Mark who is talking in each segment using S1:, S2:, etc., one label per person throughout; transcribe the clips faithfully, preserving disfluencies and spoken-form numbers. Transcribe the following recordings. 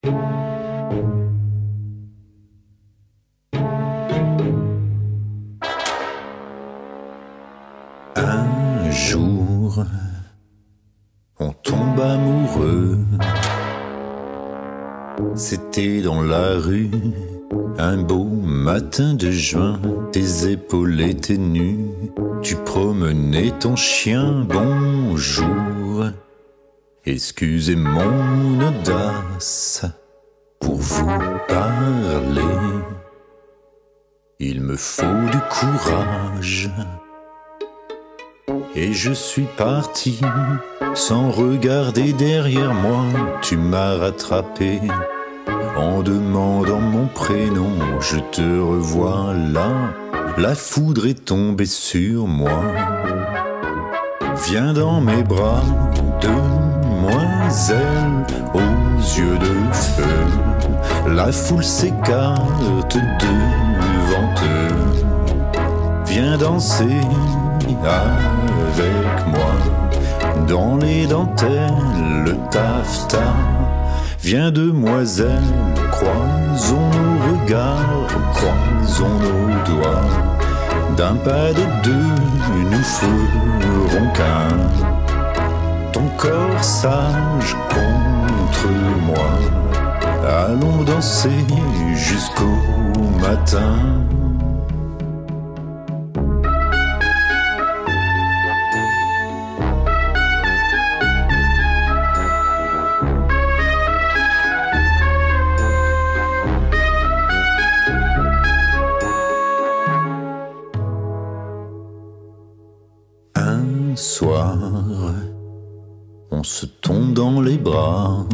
S1: Un jour, on tombe amoureux. C'était dans la rue, un beau matin de juin. Tes épaules étaient nues, tu promenais ton chien. Bonjour, excusez mon audace pour vous parler. Il me faut du courage. Et je suis parti sans regarder derrière moi. Tu m'as rattrapé en demandant mon prénom. Je te revois là, la foudre est tombée sur moi. Viens dans mes bras, demoiselle aux yeux de feu. La foule s'écarte devant eux. Viens danser avec moi dans les dentelles, le taffetas. Viens demoiselle, croisons nos regards, croisons nos doigts. D'un pas de deux, nous ferons qu'un. Ton corps sage contre moi. Allons danser jusqu'au matin. Un soir, on se tombe dans les bras.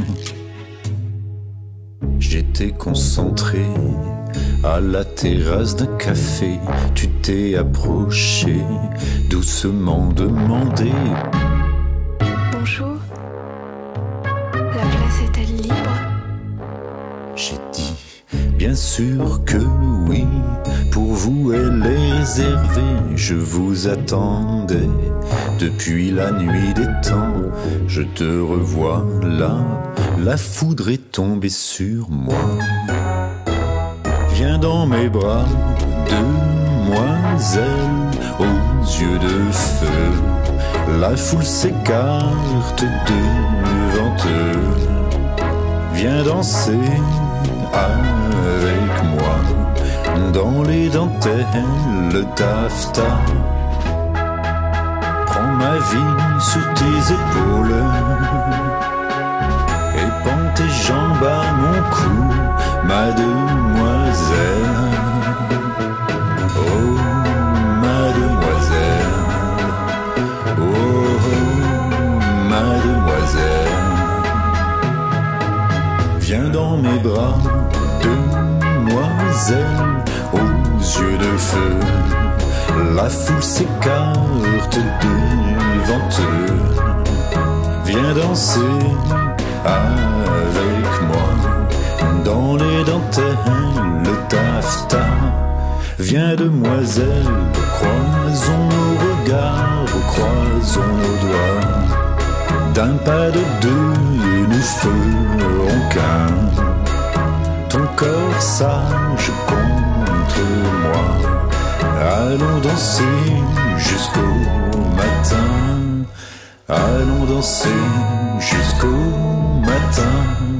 S1: J'étais concentré à la terrasse d'un café. Tu t'es approché, doucement demandé:
S2: bonjour, la place est-elle libre?
S1: J'ai dit bien sûr que oui, pour vous elle est réservée. Je vous attendais depuis la nuit des temps. Je te revois là, la foudre est tombée sur moi. Viens dans mes bras, demoiselle aux yeux de feu. La foule s'écarte devant eux. Viens danser avec moi dans les dentelles, le taffetas. Prends ma vie sur tes épaules et pends tes jambes à mon cou, mademoiselle. Oh, mademoiselle. Oh, mademoiselle. Viens dans mes bras, demoiselle aux yeux de feu. La foule s'écarte devant eux. Viens danser avec moi dans les dentelles, le taffetas. Viens demoiselle, croisons nos regards, croisons nos doigts. D'un pas de deux, nous ferons qu'un. Ton corps sage contre moi. Allons danser jusqu'au matin. Allons danser jusqu'au matin.